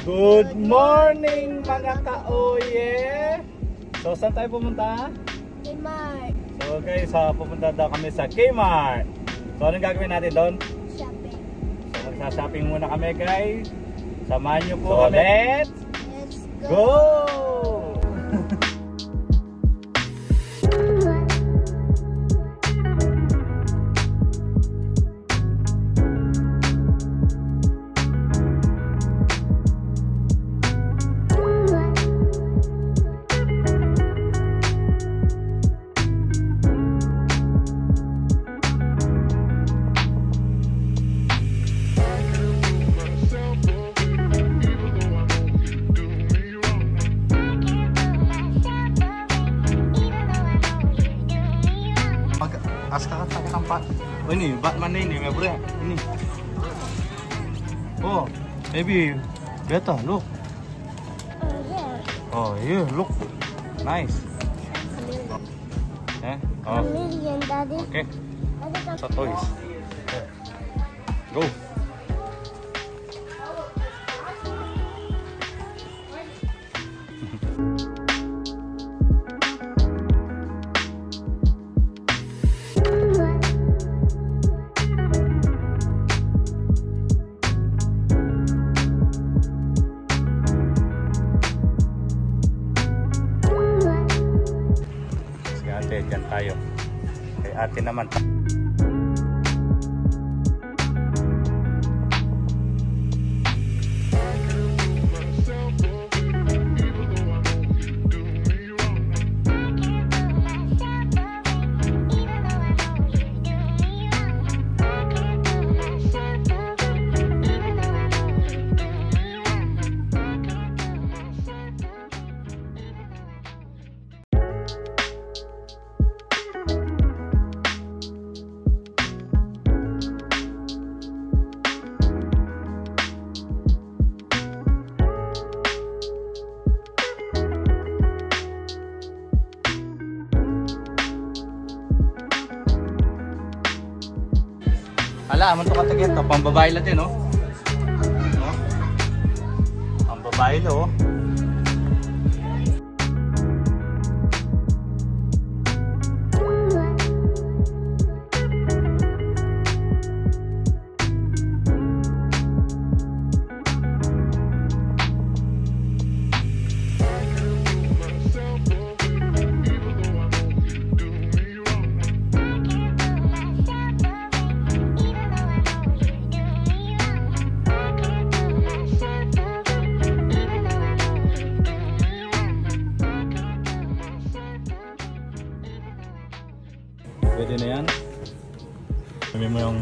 Good morning mga ka-oye! So saan tayo pumunta? Kmart. So guys, pupunta daw kami sa Kmart. So anong gagawin natin doon? Shopping. So magsha-shopping muna kami guys. Samahan nyo po kami. Let's go! go! Oh, ini Batman ini, my bro. Ini. Oh, maybe better. Look. Oh, yeah. Look. Nice. Oh. Million, Daddy. Okay. So toys. Go. Diyan tayo kay ate naman. Ala, aman to katagyan to, pambabae lang din, oh. No? Pambabae lang, oh. Pwede na yan. Sabi mo yung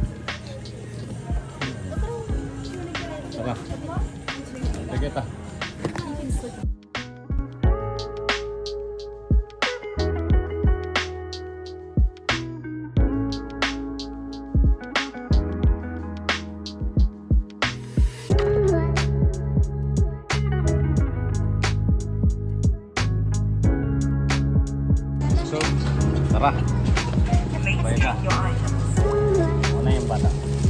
tara. Sige ta. So, tara. Baik na. Ano yung bata?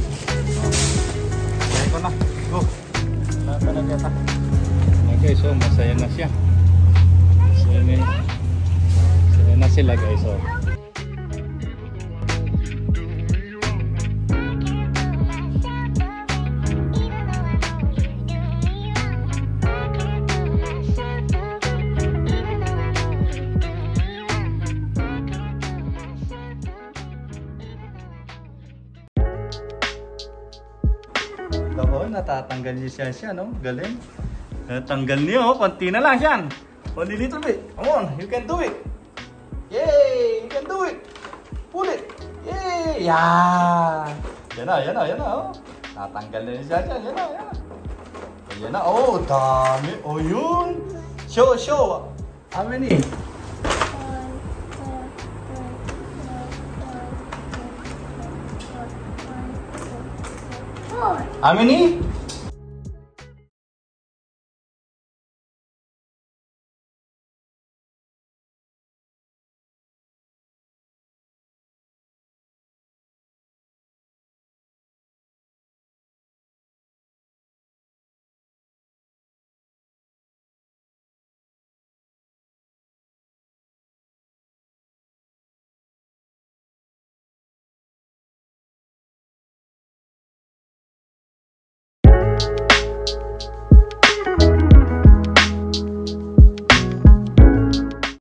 Baik ko na. Go. Lahat na kita. Okay, so masaya na siya. Masaya na sila guys. So. Oo, natatanggal niya siya, no? Galing. Natanggal niya, oh. Konti na lang yan. Only little bit. Come on, you can do it. Yay! You can do it. Pull it. Yay! Yeah! Yan na, oh. Natanggal na siya. Yan na. Yan na, oh. Dami. Oh, yun. Show. How many? How many?